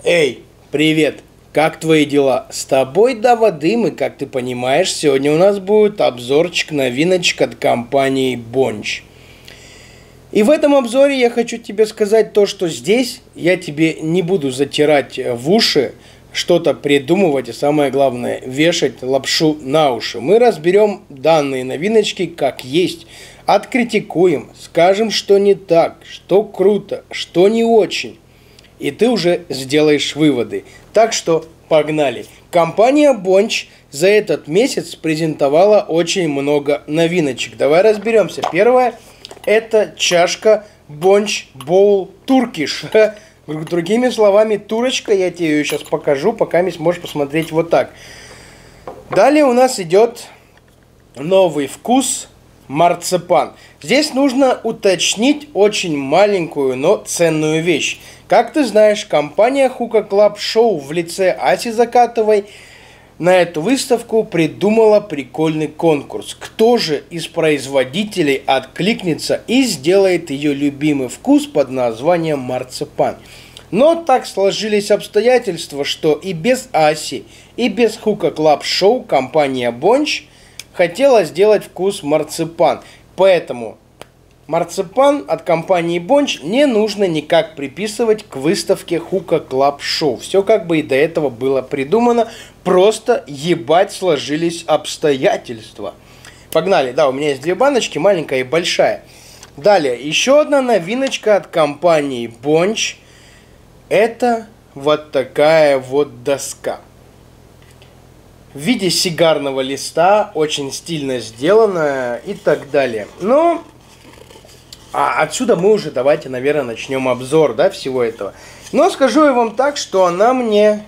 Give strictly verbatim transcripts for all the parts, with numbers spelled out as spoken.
Эй, привет! Как твои дела? С тобой до воды мы, как ты понимаешь, сегодня у нас будет обзорчик новиночек от компании Bonch. И в этом обзоре я хочу тебе сказать то, что здесь я тебе не буду затирать в уши, что-то придумывать и самое главное вешать лапшу на уши. Мы разберем данные новиночки как есть, откритикуем, скажем, что не так, что круто, что не очень. И ты уже сделаешь выводы. Так что погнали. Компания Bonch за этот месяц презентовала очень много новиночек. Давай разберемся. Первое — это чашка Bonch Bowl Turkish. Другими словами, турочка. Я тебе ее сейчас покажу, пока не сможешь посмотреть вот так. Далее у нас идет новый вкус марципан. Здесь нужно уточнить очень маленькую, но ценную вещь. Как ты знаешь, компания Hookah Club Show в лице Аси Закатовой на эту выставку придумала прикольный конкурс. Кто же из производителей откликнется и сделает ее любимый вкус под названием марципан? Но так сложились обстоятельства, что и без Аси, и без Hookah Club Show компания Bonch хотела сделать вкус марципан. Поэтому марципан от компании Bonch не нужно никак приписывать к выставке Hookah Club Show. Все как бы и до этого было придумано. Просто ебать сложились обстоятельства. Погнали. Да, у меня есть две баночки, маленькая и большая. Далее, еще одна новиночка от компании Bonch. Это вот такая вот доска. В виде сигарного листа, очень стильно сделанная и так далее. Но а отсюда мы уже давайте, наверное, начнем обзор, да, всего этого. Но скажу я вам так, что она мне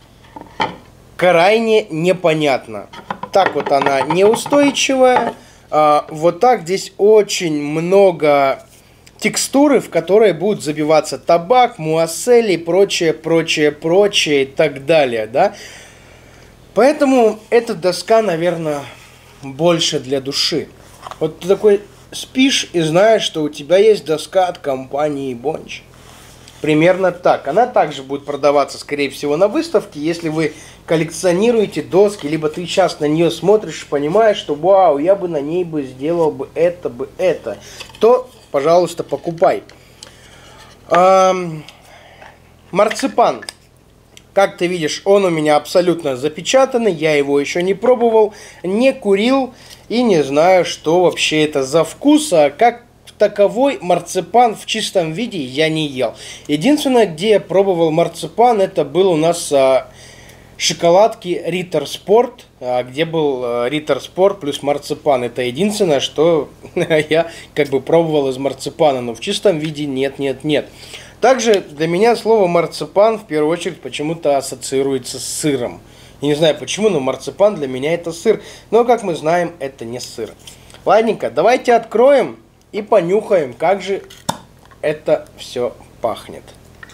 крайне непонятна. Так вот она неустойчивая. А, вот так здесь очень много текстуры, в которой будут забиваться табак, муассели и прочее, прочее, прочее и так далее, да. Поэтому эта доска, наверное, больше для души. Вот ты такой спишь и знаешь, что у тебя есть доска от компании Bonch. Примерно так. Она также будет продаваться, скорее всего, на выставке. Если вы коллекционируете доски, либо ты сейчас на нее смотришь и понимаешь, что вау, я бы на ней бы сделал бы это, бы это, то, пожалуйста, покупай. Эм, марципан. Как ты видишь, он у меня абсолютно запечатанный, я его еще не пробовал, не курил и не знаю, что вообще это за вкус, а как таковой марципан в чистом виде я не ел. Единственное, где я пробовал марципан, это был у нас а, шоколадки Ritter Sport, а, где был а, Ritter Sport плюс марципан. Это единственное, что я как бы пробовал из марципана, но в чистом виде нет, нет, нет. Также для меня слово марципан в первую очередь почему-то ассоциируется с сыром. Я не знаю почему, но марципан для меня это сыр. Но, как мы знаем, это не сыр. Ладненько, давайте откроем и понюхаем, как же это все пахнет.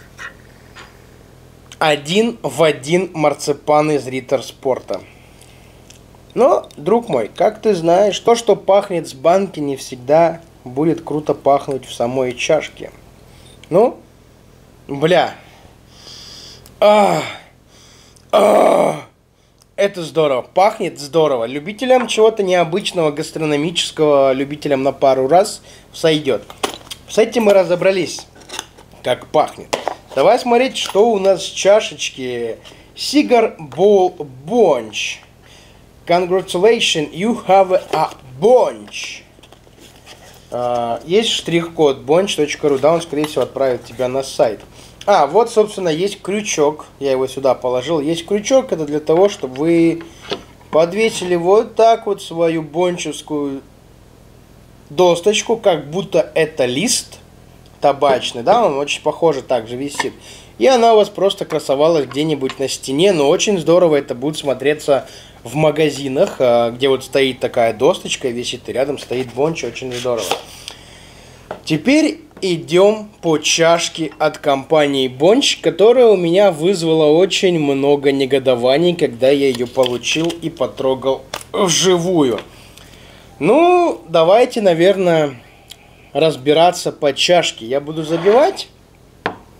Один в один марципан из Ritter Sport. Но, друг мой, как ты знаешь, то, что пахнет с банки, не всегда будет круто пахнуть в самой чашке. Ну, бля. А, а, это здорово. Пахнет здорово. Любителям чего-то необычного, гастрономического, любителям на пару раз сойдет. С этим мы разобрались, как пахнет. Давай смотреть, что у нас в чашечке. Cigar Bowl Bonch. Congratulations, you have a Bonch. Uh, есть штрих-код bonch точка ру, да, он, скорее всего, отправит тебя на сайт. А, вот, собственно, есть крючок. Я его сюда положил. Есть крючок, это для того, чтобы вы подвесили вот так вот свою бончевскую досточку, как будто это лист табачный, да, он очень похоже также висит. И она у вас просто красовалась где-нибудь на стене, но очень здорово это будет смотреться в магазинах, где вот стоит такая досточка, висит, и рядом стоит Bonch, очень здорово. Теперь идем по чашке от компании Bonch, которая у меня вызвала очень много негодований, когда я ее получил и потрогал вживую. Ну, давайте, наверное, разбираться по чашке. Я буду забивать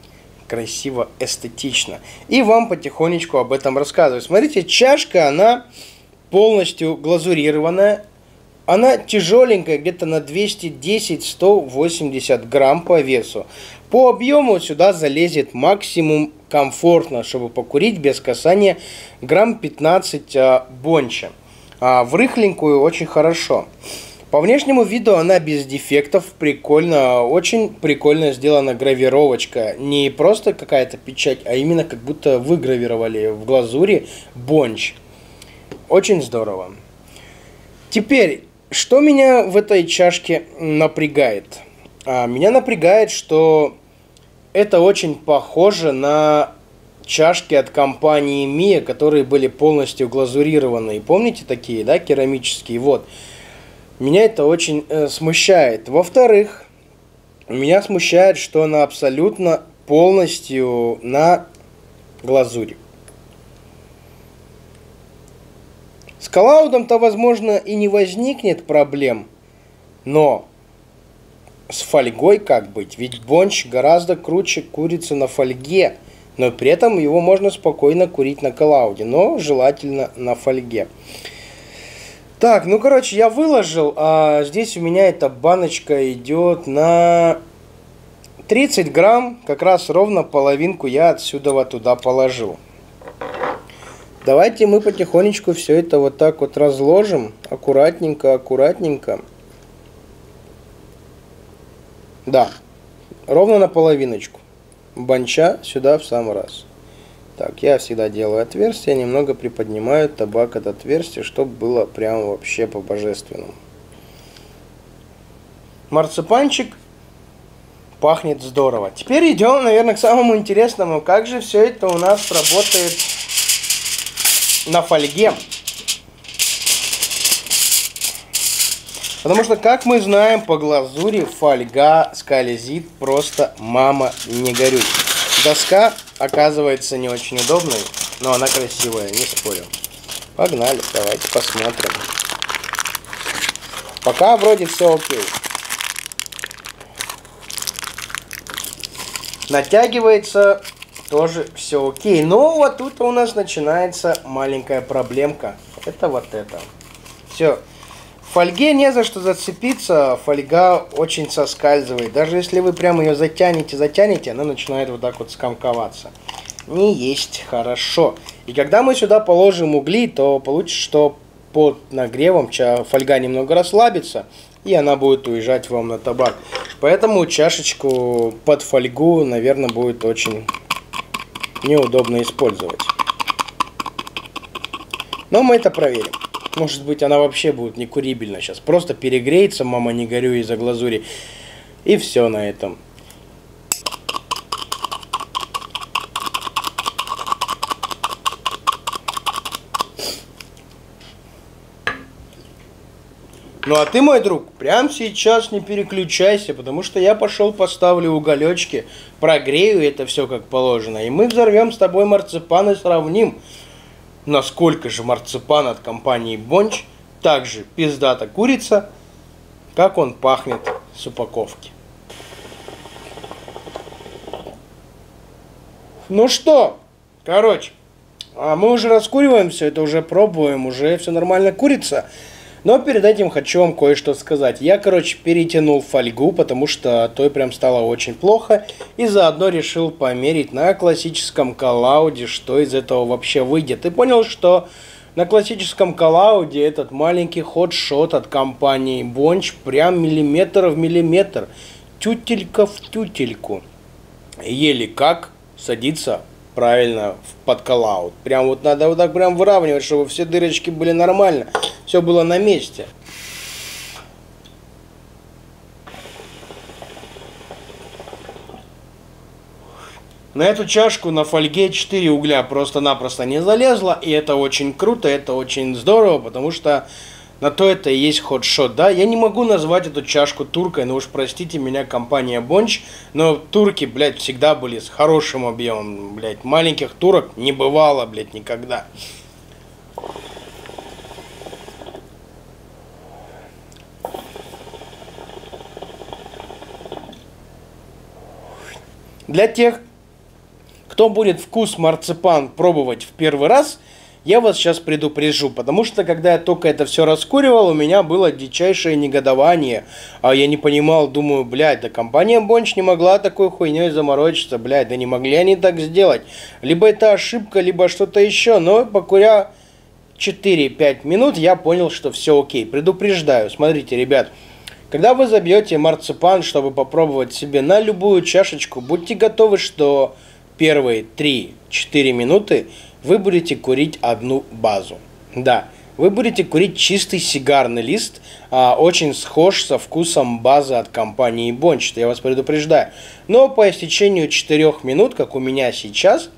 красиво, эстетично. И вам потихонечку об этом рассказываю. Смотрите, чашка, она полностью глазурированная. Она тяжеленькая, где-то на двести десять — сто восемьдесят грамм по весу. По объему сюда залезет максимум комфортно, чтобы покурить без касания, грамм пятнадцать а, бонча. А в рыхленькую очень хорошо. По внешнему виду она без дефектов, прикольно, очень прикольно сделана гравировочка. Не просто какая-то печать, а именно как будто выгравировали в глазури бонч. Очень здорово. Теперь, что меня в этой чашке напрягает? А, меня напрягает, что это очень похоже на чашки от компании Mia, которые были полностью глазурированные. Помните такие, да, керамические? Вот. Меня это очень э, смущает. Во-вторых, меня смущает, что она абсолютно полностью на глазури. С коллаудом-то, возможно, и не возникнет проблем, но с фольгой как быть? Ведь бонч гораздо круче курится на фольге, но при этом его можно спокойно курить на коллауде, но желательно на фольге. Так, ну короче, я выложил, а здесь у меня эта баночка идет на тридцать грамм, как раз ровно половинку я отсюда вот туда положил. Давайте мы потихонечку все это вот так вот разложим, аккуратненько, аккуратненько. Да, ровно на половиночку. Бонча сюда в самый раз. Так, я всегда делаю отверстие, немного приподнимаю табак от отверстия, чтобы было прям вообще по-божественному. Марципанчик пахнет здорово. Теперь идем, наверное, к самому интересному. Как же все это у нас работает на фольге? Потому что, как мы знаем, по глазури фольга скользит просто мама не горюй. Доска оказывается не очень удобной, но она красивая, не спорю. Погнали, давайте посмотрим. Пока вроде все окей. Натягивается тоже все окей. Но вот тут у нас начинается маленькая проблемка. Это вот это. Все. В фольге не за что зацепиться, фольга очень соскальзывает. Даже если вы прямо ее затянете, затянете, она начинает вот так вот скомковаться. Не есть хорошо. И когда мы сюда положим угли, то получится, что под нагревом фольга немного расслабится, и она будет уезжать вам на табак. Поэтому чашечку под фольгу, наверное, будет очень неудобно использовать. Но мы это проверим. Может быть, она вообще будет некурибельна сейчас. Просто перегреется, мама не горюй, из-за глазури. И все на этом. Ну а ты, мой друг, прямо сейчас не переключайся, потому что я пошел поставлю уголечки, прогрею это все как положено, и мы взорвем с тобой марципан и сравним, насколько же марципан от компании Бонч также пиздата курица, как он пахнет с упаковки. Ну что, короче, а мы уже раскуриваем все, это уже пробуем, уже все нормально курица. Но перед этим хочу вам кое-что сказать. Я, короче, перетянул фольгу, потому что той прям стало очень плохо. И заодно решил померить на классическом коллауде, что из этого вообще выйдет. И понял, что на классическом коллауде этот маленький ходшот от компании Бонч прям миллиметр в миллиметр. Тютелька в тютельку. Еле как садится правильно под коллауд. Прям вот надо вот так прям выравнивать, чтобы все дырочки были нормально. Все было на месте. На эту чашку на фольге четыре угля просто-напросто не залезло. И это очень круто, это очень здорово, потому что на то это и есть ходшот, да? Я не могу назвать эту чашку туркой, но уж простите меня, компания Бонч, но турки, блядь, всегда были с хорошим объемом, блядь. Маленьких турок не бывало, блядь, никогда. Для тех, Кто будет вкус марципан пробовать в первый раз, я вас сейчас предупрежу, потому что когда я только это все раскуривал, у меня было дичайшее негодование. А я не понимал, думаю, блядь, да компания Бонч не могла такой хуйней заморочиться, блядь, да не могли они так сделать. Либо это ошибка, либо что-то еще, но покуря четыре-пять минут, я понял, что все окей. Предупреждаю, смотрите, ребят, когда вы забьете марципан, чтобы попробовать себе на любую чашечку, будьте готовы, что первые три-четыре минуты вы будете курить одну базу. Да, вы будете курить чистый сигарный лист, а, очень схож со вкусом базы от компании Бонч, я вас предупреждаю. Но по истечению четырёх минут, как у меня сейчас,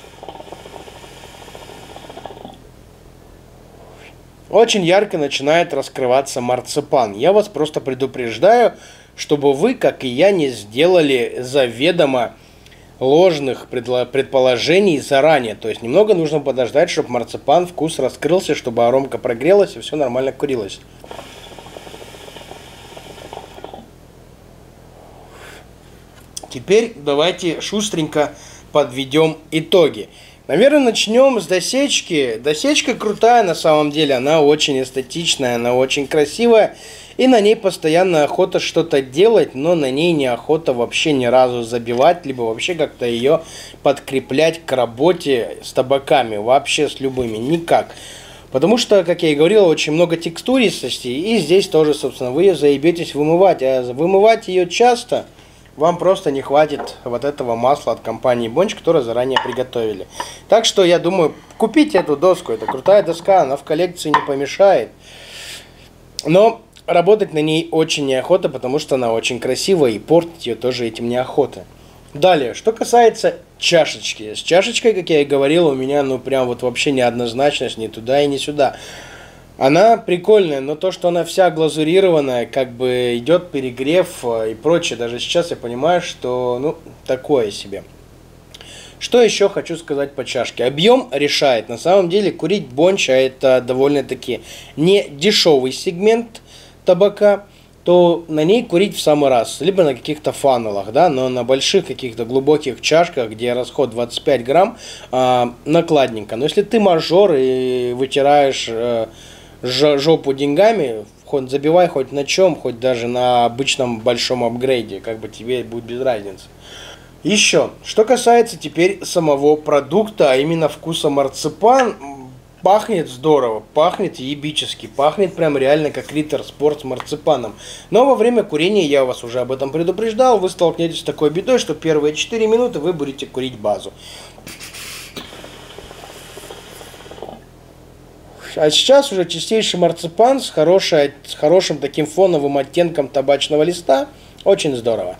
очень ярко начинает раскрываться марципан. Я вас просто предупреждаю, чтобы вы, как и я, не сделали заведомо ложных предположений заранее. То есть немного нужно подождать, чтобы марципан вкус раскрылся, чтобы аромка прогрелась и все нормально курилось. Теперь давайте шустренько подведем итоги. Наверное, начнем с досечки. Досечка крутая на самом деле, она очень эстетичная, она очень красивая. И на ней постоянно охота что-то делать, но на ней неохота вообще ни разу забивать, либо вообще как-то ее подкреплять к работе с табаками, вообще с любыми, никак. Потому что, как я и говорил, очень много текстуристости, и здесь тоже, собственно, вы ее заебетесь вымывать. А вымывать ее часто вам просто не хватит вот этого масла от компании Бонч, которое заранее приготовили. Так что, я думаю, купите эту доску, это крутая доска, она в коллекции не помешает. Но работать на ней очень неохота, потому что она очень красивая, и портить ее тоже этим неохота. Далее, что касается чашечки. С чашечкой, как я и говорил, у меня ну прям вот вообще неоднозначность ни туда и ни сюда. Она прикольная, но то, что она вся глазурированная, как бы идет перегрев и прочее. Даже сейчас я понимаю, что ну такое себе. Что еще хочу сказать по чашке? Объем решает. На самом деле курить Бонча это довольно-таки не дешевый сегмент табака, то на ней курить в самый раз, либо на каких-то фанелах, да, но на больших каких-то глубоких чашках, где расход двадцать пять грамм, э, накладненько. Но если ты мажор и вытираешь э, жопу деньгами, хоть забивай хоть на чем, хоть даже на обычном большом апгрейде, как бы тебе будет без разницы. Еще, что касается теперь самого продукта, а именно вкуса марципан, пахнет здорово, пахнет ебически, пахнет прям реально как Ritter Sport с марципаном. Но во время курения, я вас уже об этом предупреждал, вы столкнетесь с такой бедой, что первые четыре минуты вы будете курить базу. А сейчас уже чистейший марципан с, хорошей, с хорошим таким фоновым оттенком табачного листа. Очень здорово.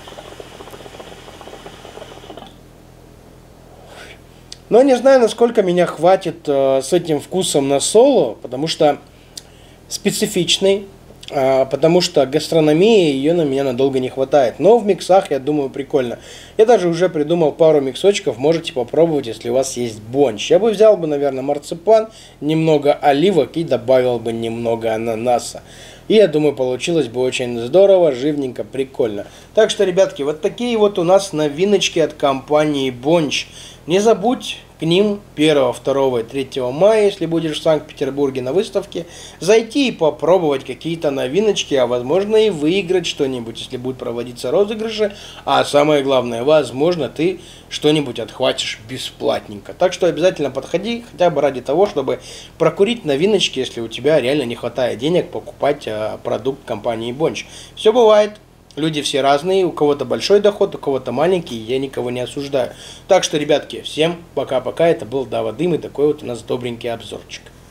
Но не знаю, насколько меня хватит э, с этим вкусом на соло, потому что специфичный, э, потому что гастрономии ее на меня надолго не хватает. Но в миксах, я думаю, прикольно. Я даже уже придумал пару миксочков, можете попробовать, если у вас есть Бонч. Я бы взял бы, наверное, марципан, немного оливок и добавил бы немного ананаса. И я думаю, получилось бы очень здорово, живненько, прикольно. Так что, ребятки, вот такие вот у нас новиночки от компании Бонч. Не забудь к ним первого, второго и третьего мая, если будешь в Санкт-Петербурге на выставке, зайти и попробовать какие-то новиночки, а возможно и выиграть что-нибудь, если будут проводиться розыгрыши. А самое главное, возможно, ты что-нибудь отхватишь бесплатненько. Так что обязательно подходи, хотя бы ради того, чтобы прокурить новиночки, если у тебя реально не хватает денег покупать а, продукт компании Бонч. Все бывает. Люди все разные, у кого-то большой доход, у кого-то маленький, я никого не осуждаю. Так что, ребятки, всем пока-пока, это был Дава Дым и такой вот у нас добренький обзорчик.